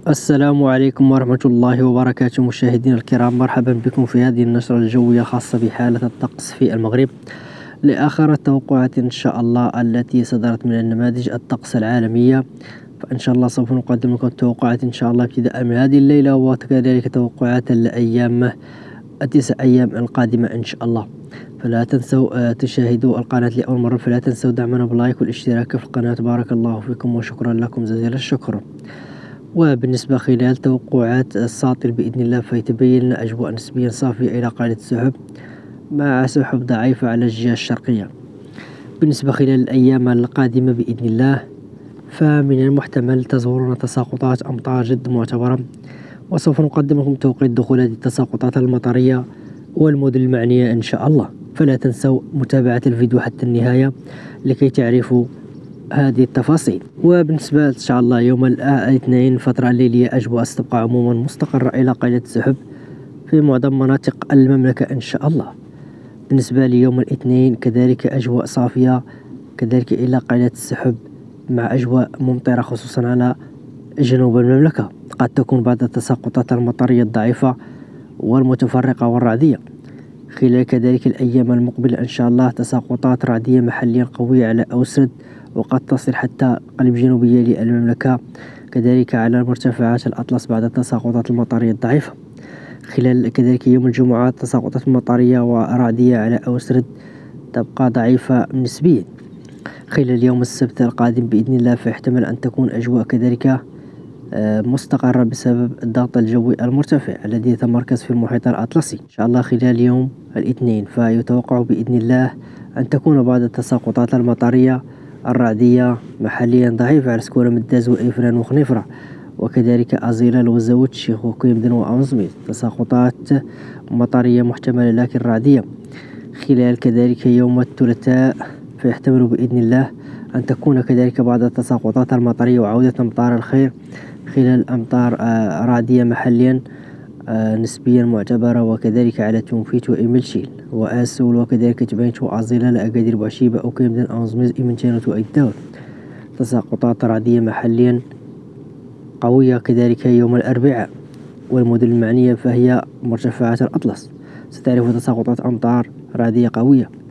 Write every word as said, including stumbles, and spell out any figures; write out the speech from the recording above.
السلام عليكم ورحمة الله وبركاته مشاهدينا الكرام، مرحبا بكم في هذه النشرة الجوية خاصة بحالة الطقس في المغرب لآخر التوقعات إن شاء الله التي صدرت من النماذج الطقس العالمية. فإن شاء الله سوف نقدم لكم التوقعات إن شاء الله ابتداء من هذه الليلة، وكذلك توقعات الأيام التسع أيام القادمة إن شاء الله. فلا تنسوا تشاهدوا القناة لأول مرة، فلا تنسوا دعمنا باللايك والاشتراك في القناة، بارك الله فيكم وشكرا لكم جزيل الشكر. وبالنسبة خلال توقعات الساطل بإذن الله فيتبين لنا أجواء نسبيا صافية إلى قليلة السحب مع سحب ضعيفة على الجهة الشرقية. بالنسبة خلال الأيام القادمة بإذن الله فمن المحتمل تظهرنا تساقطات أمطار جد معتبرة، وسوف نقدم لكم توقيت دخول هذه التساقطات المطرية والمدن المعنية إن شاء الله. فلا تنسوا متابعة الفيديو حتى النهاية لكي تعرفوا هذه التفاصيل. وبالنسبة إن شاء الله يوم الاثنين الفترة الليلية أجواء ستبقى عموما مستقرة إلى قليلة السحب في معظم مناطق المملكة إن شاء الله. بالنسبة ليوم الاثنين كذلك أجواء صافية كذلك إلى قليلة السحب مع أجواء ممطرة خصوصا على جنوب المملكة، قد تكون بعض التساقطات المطرية الضعيفة والمتفرقة والرعدية. خلال كذلك الأيام المقبلة إن شاء الله تساقطات رعدية محليا قوية على أوسرد، وقد تصل حتى قلب جنوبية للمملكة، كذلك على مرتفعات الأطلس بعد التساقطات المطرية الضعيفة. خلال كذلك يوم الجمعة تساقطات مطرية ورعدية على أوسرد تبقى ضعيفة نسبيا. خلال يوم السبت القادم بإذن الله فيحتمل أن تكون أجواء كذلك مستقرة بسبب الضغط الجوي المرتفع الذي يتمركز في المحيط الأطلسي إن شاء الله. خلال يوم الاثنين فيتوقع بإذن الله أن تكون بعض التساقطات المطرية الرعدية محليا ضعيفة على سكورة مداز وإفران وخنيفرة، وكذلك أزيلال وزاوت شيخ وكيمدن وأمزميت تساقطات مطرية محتملة لكن رعدية. خلال كذلك يوم الثلاثاء فيحتمل بإذن الله أن تكون كذلك بعض التساقطات المطرية وعودة أمطار الخير خلال أمطار رعدية محليا نسبيا معتبرة، وكذلك على تونفيت وإملشيل وآسول وكذلك تبينت وأزيلال أكادير بوشيبة أو كيمدن أمزميز إمنتينة وإيداول تساقطات رعدية محليا قوية. كذلك يوم الأربعاء والمدن المعنية فهي مرتفعات الأطلس ستعرف تساقطات أمطار رعدية قوية.